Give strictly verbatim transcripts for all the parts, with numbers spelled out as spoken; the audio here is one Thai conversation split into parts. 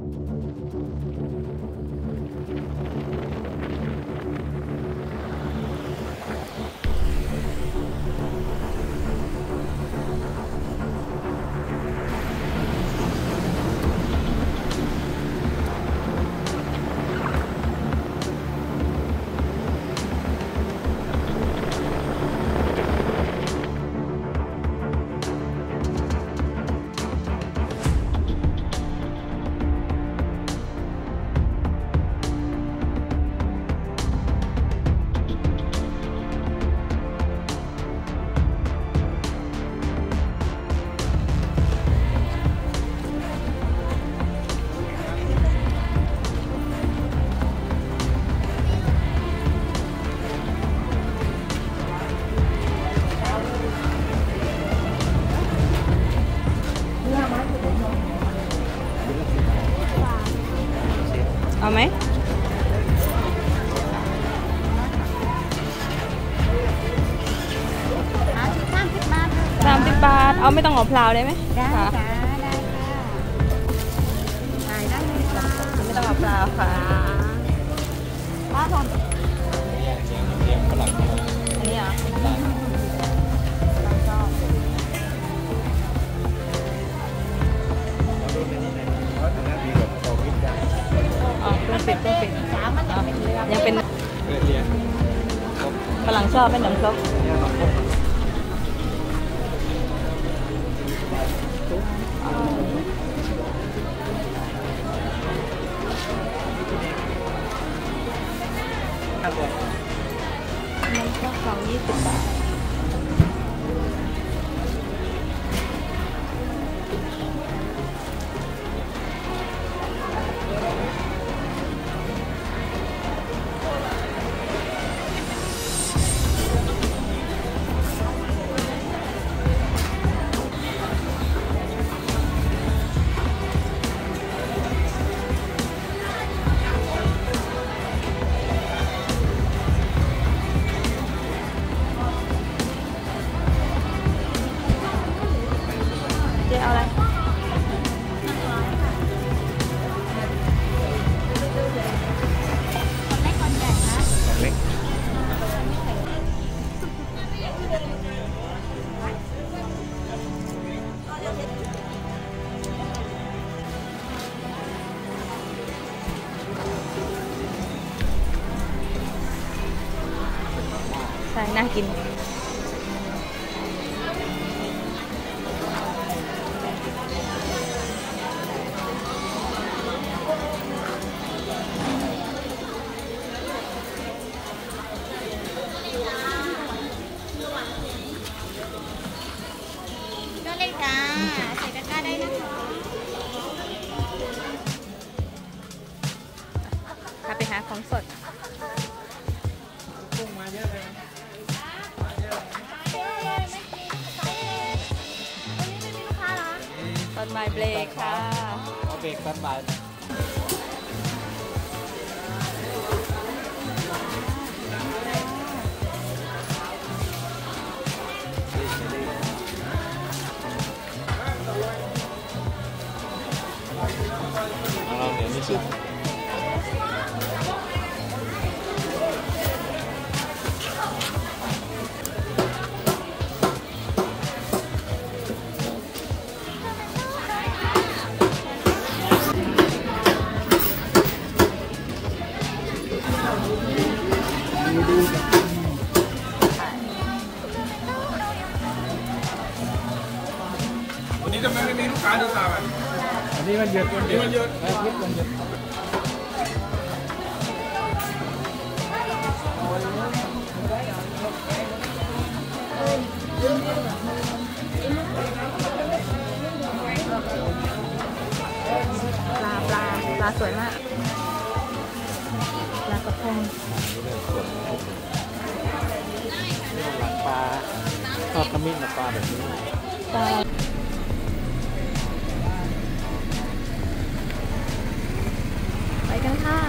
เอาไหมสามสิบบาทเอาไม่ต้องเอาพลาวได้ไหมได้ค่ะได้ค่ะได้ได้เลยค่ะไม่ต้องเอาพลาวค่ะป้าทอนอันนี้อ่ะอ๋อเพิ่งปิดเพิ่งปิดยังเป็นฝรั่งชอบเป็นหนังซกมันก็สองยี่สิบบาทเอาอะไรคนเล็กคนใหญ่นะเล็กใช่น่ากินพาไปหาของสดกุ้งมาเยอะเลยมาเยอะเลยวันนี้ไม่มีลูกค้าเหรอตอนบ่ายเบรกค่ะเอาเบรกตอนบ่ายเราเดี๋ยวไม่ชิมวันนี้ทำไมไม่มีลูกค้าดูข่าวอ่ะวันนี้มันเยอะวันนี้มันเยอะวันนี้มันเยอะปลาปลาปลาสวยมากปลากระพงปลาทอดขมิ้นกับปลาแบบนี้ปลาไปกันค่ะ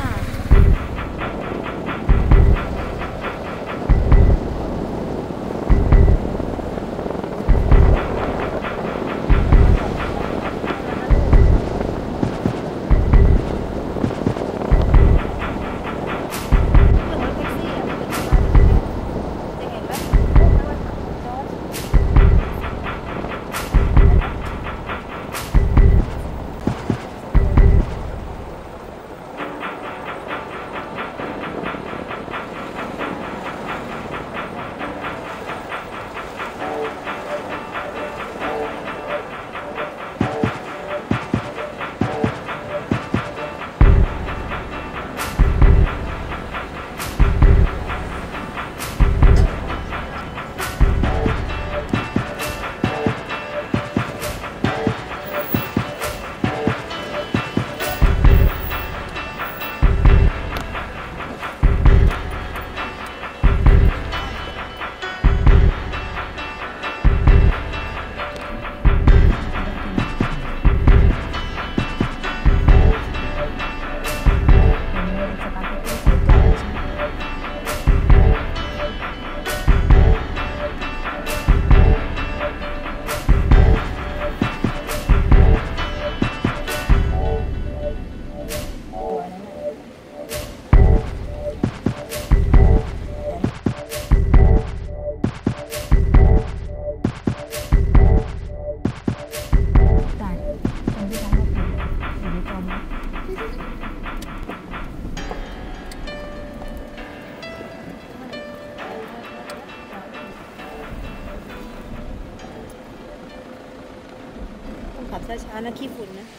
ต้องขับช้าๆนะขี้ฝุ่นนะ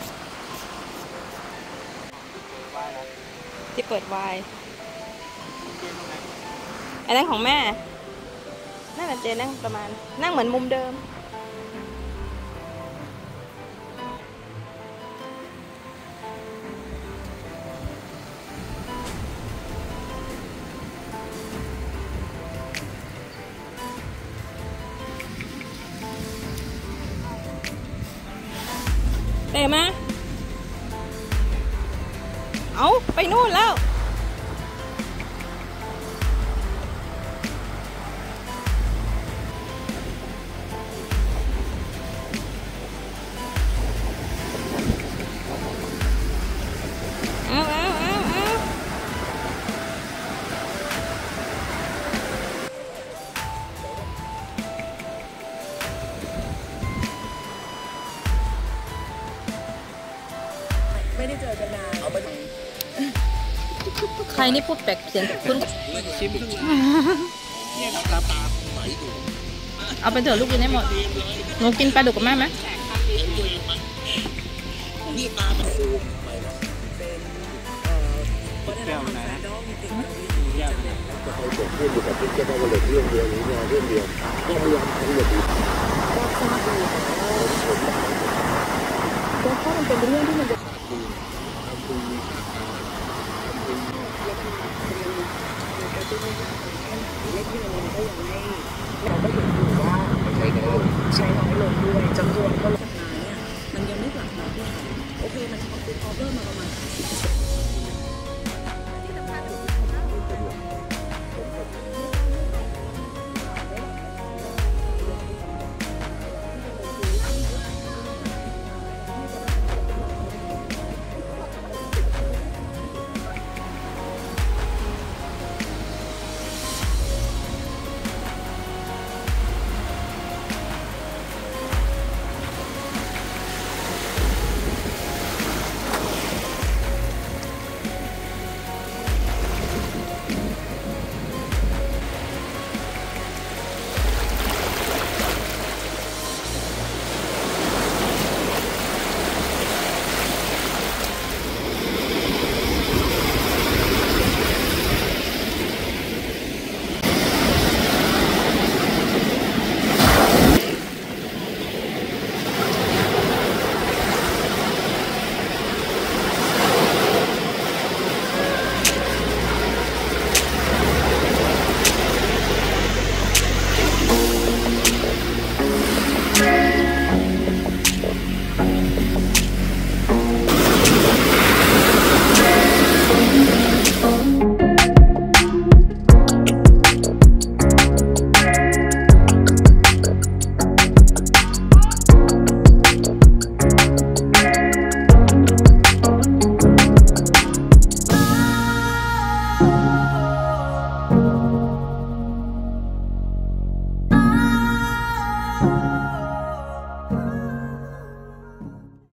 ที่เปิดไวน์อันนั้นของแม่นั่นแหละเจนั่งประมาณนั่งเหมือนมุมเดิมเตะมาเอาไปนู่นแล้วเอาเอาเอาเอาไม่ได้เจอกันนานใครนี่พูดแปลกเสียงคุณชิมเนี่ยน้ำปลาไหมดูเอาไปเถอะลูกกินได้หมดหนูกินปลาดุกกับแม่ไหมนี่ปลาเป็นฟูไปนะเป็นแก้วนะแก้วนะจะไปเกิดเรื่องอยู่กับพี่เจ้าก็เลยเรื่องเดียวหรืองานเรื่องเดียวก็พยายามทำอย่างดีก็ทราบดีก็ถ้ามันเป็นเรื่องที่มันจะเราก็เห็นอยู่ว่าใช้น้อยลงใช้น้อยลงด้วยจำนวนก็ลดน้อยเนี่ยมันยังไม่กลับมาที่ไทยโอเคมันจะเป็นออเดอร์มาประมาณสิบเปอร์เซ็นต์